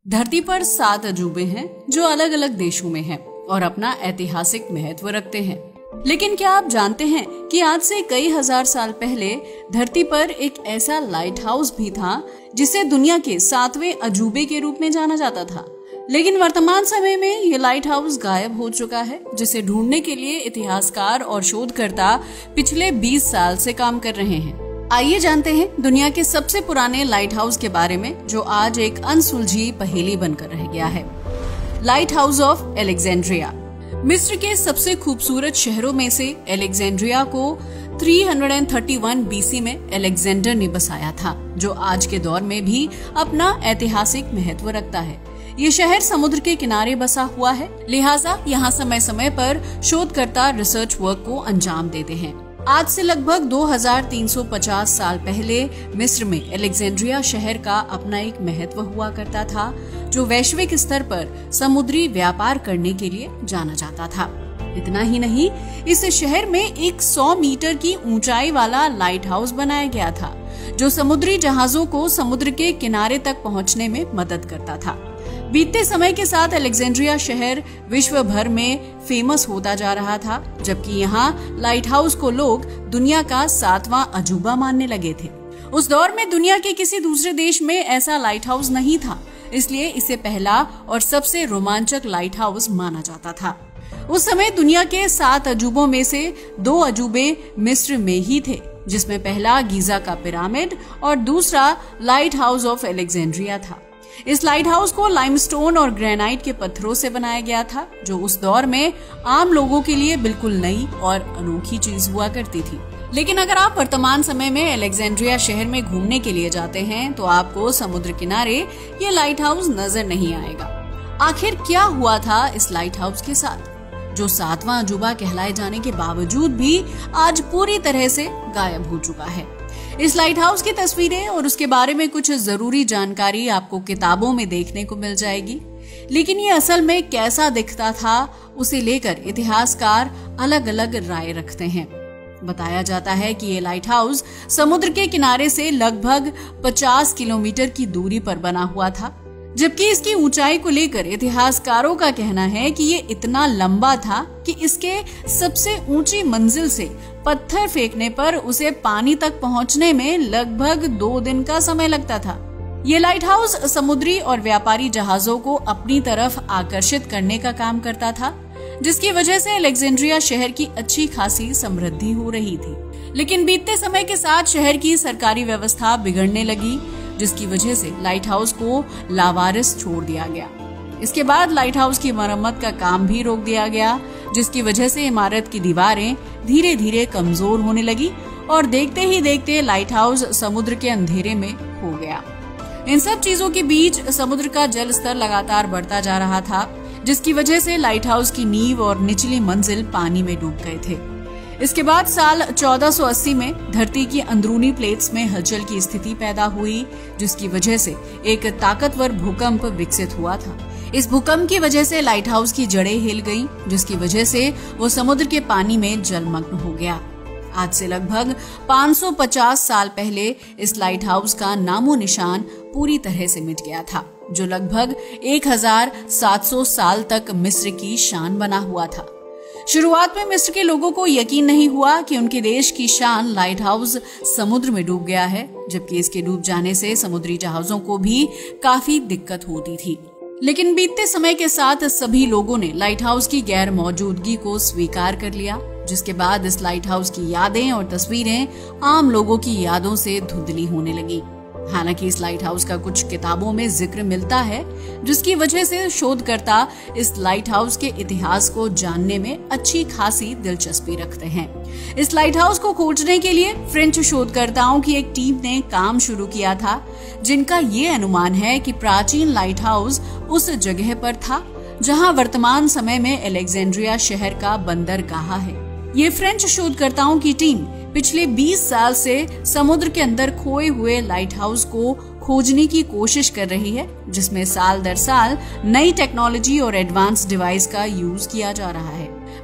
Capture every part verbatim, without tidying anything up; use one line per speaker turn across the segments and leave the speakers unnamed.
धरती पर सात अजूबे हैं जो अलग अलग देशों में हैं और अपना ऐतिहासिक महत्व रखते हैं। लेकिन क्या आप जानते हैं कि आज से कई हजार साल पहले धरती पर एक ऐसा लाइट हाउस भी था जिसे दुनिया के सातवें अजूबे के रूप में जाना जाता था। लेकिन वर्तमान समय में ये लाइट हाउस गायब हो चुका है, जिसे ढूंढने के लिए इतिहासकार और शोधकर्ता पिछले बीस साल से काम कर रहे हैं। आइए जानते हैं दुनिया के सबसे पुराने लाइट हाउस के बारे में, जो आज एक अनसुलझी पहेली बनकर रह गया है। Lighthouse of Alexandria. मिस्र के सबसे खूबसूरत शहरों में से एलेक्जेंड्रिया को तीन सौ इकतीस बीसी में अलेक्जेंडर ने बसाया था, जो आज के दौर में भी अपना ऐतिहासिक महत्व रखता है। ये शहर समुद्र के किनारे बसा हुआ है, लिहाजा यहाँ समय समय पर शोधकर्ता रिसर्च वर्क को अंजाम देते हैं। आज से लगभग दो हज़ार तीन सौ पचास साल पहले मिस्र में अलेक्जेंड्रिया शहर का अपना एक महत्व हुआ करता था, जो वैश्विक स्तर पर समुद्री व्यापार करने के लिए जाना जाता था। इतना ही नहीं, इस शहर में एक सौ मीटर की ऊंचाई वाला लाइट हाउस बनाया गया था, जो समुद्री जहाजों को समुद्र के किनारे तक पहुंचने में मदद करता था। बीतते समय के साथ अलेक्जेंड्रिया शहर विश्व भर में फेमस होता जा रहा था, जबकि यहाँ लाइट हाउस को लोग दुनिया का सातवां अजूबा मानने लगे थे। उस दौर में दुनिया के किसी दूसरे देश में ऐसा लाइट हाउस नहीं था, इसलिए इसे पहला और सबसे रोमांचक लाइट हाउस माना जाता था। उस समय दुनिया के सात अजूबों में से दो अजूबे मिस्र में ही थे, जिसमें पहला गीजा का पिरामिड और दूसरा लाइट हाउस ऑफ एलेक्जेंड्रिया था। इस लाइट हाउस को लाइमस्टोन और ग्रेनाइट के पत्थरों से बनाया गया था, जो उस दौर में आम लोगों के लिए बिल्कुल नई और अनोखी चीज हुआ करती थी। लेकिन अगर आप वर्तमान समय में अलेक्जेंड्रिया शहर में घूमने के लिए जाते हैं तो आपको समुद्र किनारे ये लाइट हाउस नजर नहीं आएगा। आखिर क्या हुआ था इस लाइट हाउस के साथ, जो सातवां अजूबा कहलाए जाने के बावजूद भी आज पूरी तरह से गायब हो चुका है? इस लाइट हाउस की तस्वीरें और उसके बारे में कुछ जरूरी जानकारी आपको किताबों में देखने को मिल जाएगी, लेकिन ये असल में कैसा दिखता था उसे लेकर इतिहासकार अलग अलग राय रखते हैं। बताया जाता है कि ये लाइट हाउस समुद्र के किनारे से लगभग पचास किलोमीटर की दूरी पर बना हुआ था, जबकि इसकी ऊंचाई को लेकर इतिहासकारों का कहना है कि ये इतना लंबा था कि इसके सबसे ऊंची मंजिल से पत्थर फेंकने पर उसे पानी तक पहुंचने में लगभग दो दिन का समय लगता था। ये लाइट हाउस समुद्री और व्यापारी जहाजों को अपनी तरफ आकर्षित करने का काम करता था, जिसकी वजह से अलेक्जेंड्रिया शहर की अच्छी खासी समृद्धि हो रही थी। लेकिन बीतते समय के साथ शहर की सरकारी व्यवस्था बिगड़ने लगी, जिसकी वजह से लाइट हाउस को लावारिस छोड़ दिया गया। इसके बाद लाइट हाउस की मरम्मत का काम भी रोक दिया गया, जिसकी वजह से इमारत की दीवारें धीरे धीरे कमजोर होने लगी और देखते ही देखते लाइट हाउस समुद्र के अंधेरे में खो गया। इन सब चीजों के बीच समुद्र का जल स्तर लगातार बढ़ता जा रहा था, जिसकी वजह से लाइट हाउस की नींव और निचली मंजिल पानी में डूब गए थे। इसके बाद साल चौदह सौ अस्सी में धरती की अंदरूनी प्लेट्स में हलचल की स्थिति पैदा हुई, जिसकी वजह से एक ताकतवर भूकंप विकसित हुआ था। इस भूकंप की वजह से लाइट हाउस की जड़ें हिल गईं, जिसकी वजह से वो समुद्र के पानी में जलमग्न हो गया। आज से लगभग पाँच सौ पचास साल पहले इस लाइट हाउस का नामो निशान पूरी तरह से मिट गया था, जो लगभग एक हज़ार सात सौ साल तक मिस्र की शान बना हुआ था। शुरुआत में मिस्र के लोगों को यकीन नहीं हुआ कि उनके देश की शान लाइट हाउस समुद्र में डूब गया है, जबकि इसके डूब जाने से समुद्री जहाजों को भी काफी दिक्कत होती थी। लेकिन बीतते समय के साथ सभी लोगों ने लाइट हाउस की गैर मौजूदगी को स्वीकार कर लिया, जिसके बाद इस लाइट हाउस की यादें और तस्वीरें आम लोगों की यादों से धुंधली होने लगी। हालांकि इस लाइट हाउस का कुछ किताबों में जिक्र मिलता है, जिसकी वजह से शोधकर्ता इस लाइट हाउस के इतिहास को जानने में अच्छी खासी दिलचस्पी रखते हैं। इस लाइट हाउस को खोजने के लिए फ्रेंच शोधकर्ताओं की एक टीम ने काम शुरू किया था, जिनका ये अनुमान है कि प्राचीन लाइट हाउस उस जगह पर था जहां वर्तमान समय में अलेक्जेंड्रिया शहर का बंदरगाह है। ये फ्रेंच शोधकर्ताओं की टीम पिछले बीस साल से समुद्र के अंदर खोए हुए लाइट हाउस को खोजने की कोशिश कर रही है, जिसमें साल दर साल नई टेक्नोलॉजी और एडवांस डिवाइस का यूज किया जा रहा है।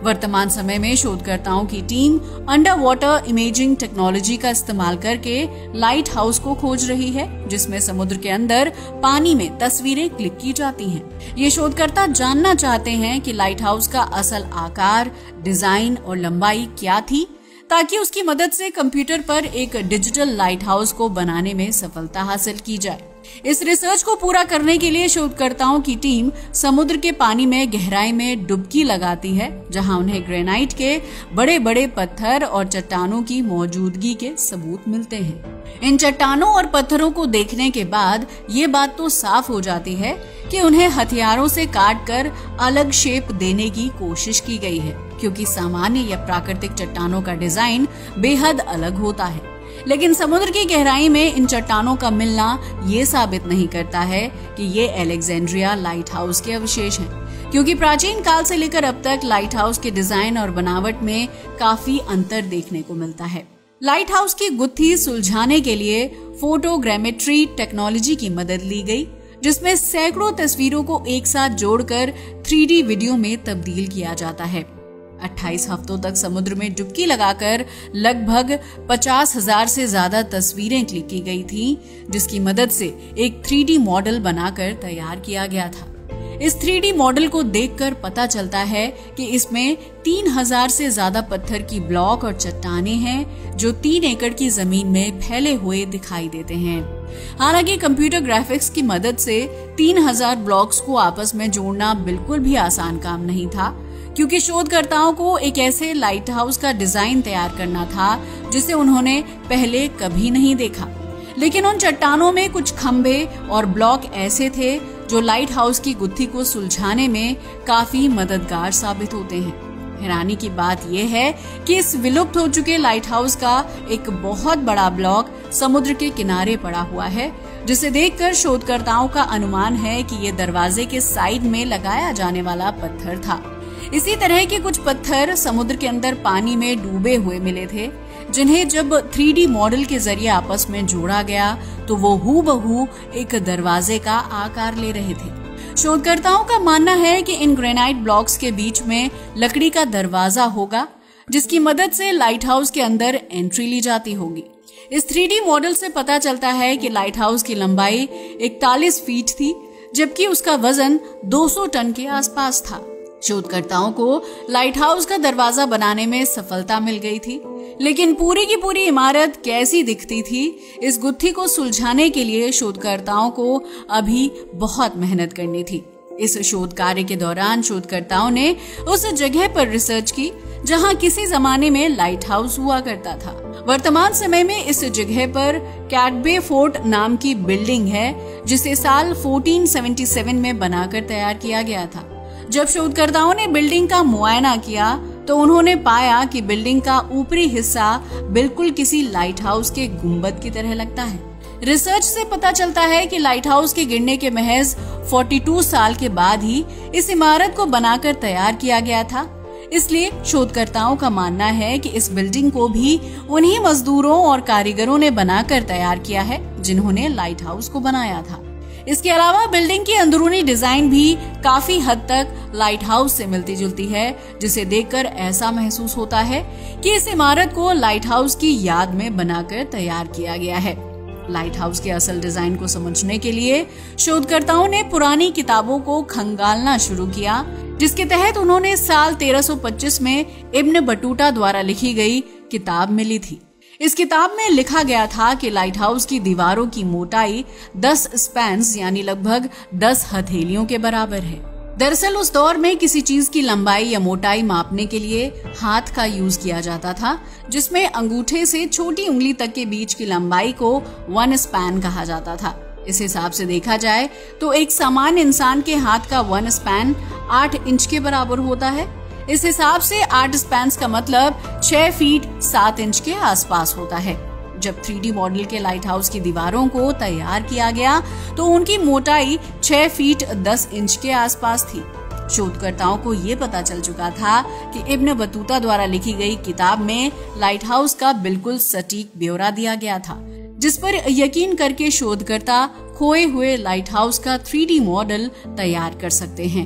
वर्तमान समय में शोधकर्ताओं की team underwater imaging technology का इस्तेमाल करके लाइट हाउस को खोज रही है, जिसमें समुद्र के अंदर पानी में तस्वीरें क्लिक की जाती हैं। ये शोधकर्ता जानना चाहते हैं कि लाइट हाउस का असल आकार, डिजाइन और लंबाई क्या थी, ताकि उसकी मदद से कंप्यूटर पर एक डिजिटल लाइट हाउस को बनाने में सफलता हासिल की जाए। इस रिसर्च को पूरा करने के लिए शोधकर्ताओं की टीम समुद्र के पानी में गहराई में डुबकी लगाती है, जहां उन्हें ग्रेनाइट के बड़े बड़े पत्थर और चट्टानों की मौजूदगी के सबूत मिलते हैं। इन चट्टानों और पत्थरों को देखने के बाद ये बात तो साफ हो जाती है कि उन्हें हथियारों से काट कर अलग शेप देने की कोशिश की गई है, क्योंकि सामान्य या प्राकृतिक चट्टानों का डिजाइन बेहद अलग होता है। लेकिन समुद्र की गहराई में इन चट्टानों का मिलना ये साबित नहीं करता है कि ये अलेक्जेंड्रिया लाइट हाउस के अवशेष हैं, क्योंकि प्राचीन काल से लेकर अब तक लाइट हाउस के डिजाइन और बनावट में काफी अंतर देखने को मिलता है। लाइट हाउस की गुत्थी सुलझाने के लिए फोटोग्रामेट्री टेक्नोलॉजी की मदद ली गई, जिसमें सैकड़ों तस्वीरों को एक साथ जोड़कर थ्री डी वीडियो में तब्दील किया जाता है। अट्ठाईस हफ्तों तक समुद्र में डुबकी लगाकर लगभग पचास हजार से ज्यादा तस्वीरें क्लिक की गई थीं, जिसकी मदद से एक थ्री डी मॉडल बनाकर तैयार किया गया था। इस थ्री डी मॉडल को देखकर पता चलता है कि इसमें तीन हजार से ज्यादा पत्थर की ब्लॉक और चट्टानें हैं, जो तीन एकड़ की जमीन में फैले हुए दिखाई देते हैं। हालांकि कंप्यूटर ग्राफिक्स की मदद से तीन हजार ब्लॉक्स को आपस में जोड़ना बिल्कुल भी आसान काम नहीं था, क्योंकि शोधकर्ताओं को एक ऐसे लाइट हाउस का डिजाइन तैयार करना था जिसे उन्होंने पहले कभी नहीं देखा। लेकिन उन चट्टानों में कुछ खंभे और ब्लॉक ऐसे थे जो लाइट हाउस की गुत्थी को सुलझाने में काफी मददगार साबित होते हैं। हैरानी की बात यह है कि इस विलुप्त हो चुके लाइट हाउस का एक बहुत बड़ा ब्लॉक समुद्र के किनारे पड़ा हुआ है, जिसे देखकर शोधकर्ताओं का अनुमान है कि ये दरवाजे के साइड में लगाया जाने वाला पत्थर था। इसी तरह के कुछ पत्थर समुद्र के अंदर पानी में डूबे हुए मिले थे, जिन्हें जब थ्री डी मॉडल के जरिए आपस में जोड़ा गया तो वो हूबहू एक दरवाजे का आकार ले रहे थे। शोधकर्ताओं का मानना है कि इन ग्रेनाइट ब्लॉक्स के बीच में लकड़ी का दरवाजा होगा, जिसकी मदद से लाइट हाउस के अंदर एंट्री ली जाती होगी। इस थ्री डी मॉडल से पता चलता है कि लाइट हाउस की लंबाई इकतालीस फीट थी, जबकि उसका वजन दो सौ टन के आसपास था। शोधकर्ताओं को लाइट हाउस का दरवाजा बनाने में सफलता मिल गई थी, लेकिन पूरी की पूरी इमारत कैसी दिखती थी, इस गुत्थी को सुलझाने के लिए शोधकर्ताओं को अभी बहुत मेहनत करनी थी। इस शोध कार्य के दौरान शोधकर्ताओं ने उस जगह पर रिसर्च की जहां किसी जमाने में लाइट हाउस हुआ करता था। वर्तमान समय में इस जगह पर कैटबे फोर्ट नाम की बिल्डिंग है, जिसे साल चौदह सौ सतहत्तर में बनाकर तैयार किया गया था। जब शोधकर्ताओं ने बिल्डिंग का मुआयना किया तो उन्होंने पाया कि बिल्डिंग का ऊपरी हिस्सा बिल्कुल किसी लाइट हाउस के गुंबद की तरह लगता है। रिसर्च से पता चलता है कि लाइट हाउस के गिरने के महज बयालीस साल के बाद ही इस इमारत को बनाकर तैयार किया गया था। इसलिए शोधकर्ताओं का मानना है कि इस बिल्डिंग को भी उन्हीं मजदूरों और कारीगरों ने बनाकर तैयार किया है जिन्होंने लाइट हाउस को बनाया था। इसके अलावा बिल्डिंग की अंदरूनी डिजाइन भी काफी हद तक लाइट हाउस से मिलती जुलती है, जिसे देखकर ऐसा महसूस होता है कि इस इमारत को लाइट हाउस की याद में बनाकर तैयार किया गया है। लाइट हाउस के असल डिजाइन को समझने के लिए शोधकर्ताओं ने पुरानी किताबों को खंगालना शुरू किया, जिसके तहत उन्होंने साल तेरह सौ पच्चीस में इब्न बटूता द्वारा लिखी गई किताब मिली थी। इस किताब में लिखा गया था कि लाइट हाउस की दीवारों की मोटाई दस स्पैन्स यानी लगभग दस हथेलियों के बराबर है। दरअसल उस दौर में किसी चीज की लंबाई या मोटाई मापने के लिए हाथ का यूज किया जाता था, जिसमें अंगूठे से छोटी उंगली तक के बीच की लंबाई को वन स्पैन कहा जाता था। इस हिसाब से देखा जाए तो एक सामान्य इंसान के हाथ का वन स्पैन आठ इंच के बराबर होता है। इस हिसाब से आठ स्पैन्स का मतलब छह फीट सात इंच के आसपास होता है। जब थ्री डी मॉडल के लाइट हाउस की दीवारों को तैयार किया गया तो उनकी मोटाई छह फीट दस इंच के आसपास थी। शोधकर्ताओं को ये पता चल चुका था कि इब्न बतूता द्वारा लिखी गई किताब में लाइट हाउस का बिल्कुल सटीक ब्यौरा दिया गया था, जिस पर यकीन करके शोधकर्ता खोए हुए लाइट हाउस का थ्री डी मॉडल तैयार कर सकते हैं।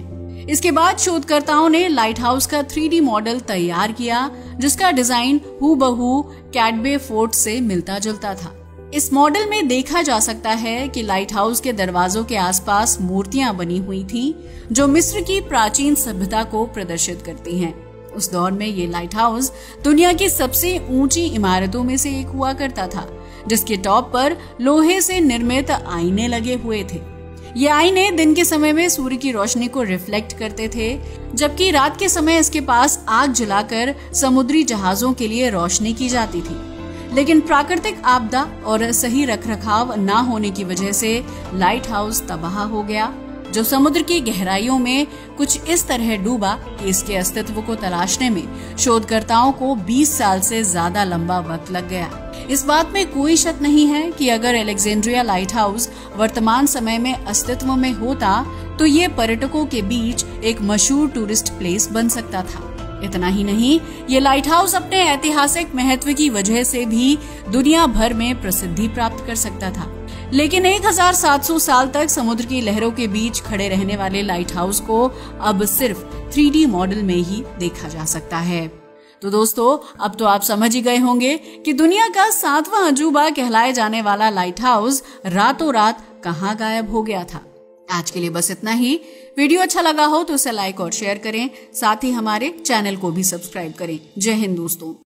इसके बाद शोधकर्ताओं ने लाइट हाउस का थ्री डी मॉडल तैयार किया, जिसका डिजाइन हूबहू कैटबे फोर्ट से मिलता जुलता था। इस मॉडल में देखा जा सकता है कि लाइट हाउस के दरवाजों के आसपास मूर्तियां बनी हुई थीं, जो मिस्र की प्राचीन सभ्यता को प्रदर्शित करती हैं। उस दौर में ये लाइट हाउस दुनिया की सबसे ऊंची इमारतों में से एक हुआ करता था, जिसके टॉप पर लोहे से निर्मित आईने लगे हुए थे। ये आईने दिन के समय में सूर्य की रोशनी को रिफ्लेक्ट करते थे, जबकि रात के समय इसके पास आग जलाकर समुद्री जहाजों के लिए रोशनी की जाती थी। लेकिन प्राकृतिक आपदा और सही रखरखाव न होने की वजह से लाइट हाउस तबाह हो गया, जो समुद्र की गहराइयों में कुछ इस तरह डूबा कि इसके अस्तित्व को तलाशने में शोधकर्ताओं को बीस साल से ज्यादा लंबा वक्त लग गया। इस बात में कोई शक नहीं है कि अगर अलेक्जेंड्रिया लाइट हाउस वर्तमान समय में अस्तित्व में होता तो ये पर्यटकों के बीच एक मशहूर टूरिस्ट प्लेस बन सकता था। इतना ही नहीं, ये लाइट हाउस अपने ऐतिहासिक महत्व की वजह से भी दुनिया भर में प्रसिद्धि प्राप्त कर सकता था। लेकिन एक हज़ार सात सौ साल तक समुद्र की लहरों के बीच खड़े रहने वाले लाइट हाउस को अब सिर्फ थ्री डी मॉडल में ही देखा जा सकता है। तो दोस्तों, अब तो आप समझ ही गए होंगे कि दुनिया का सातवां अजूबा कहलाए जाने वाला लाइट हाउस रातों रात कहां गायब हो गया था। आज के लिए बस इतना ही। वीडियो अच्छा लगा हो तो उसे लाइक और शेयर करें, साथ ही हमारे चैनल को भी सब्सक्राइब करें। जय हिंद दोस्तों।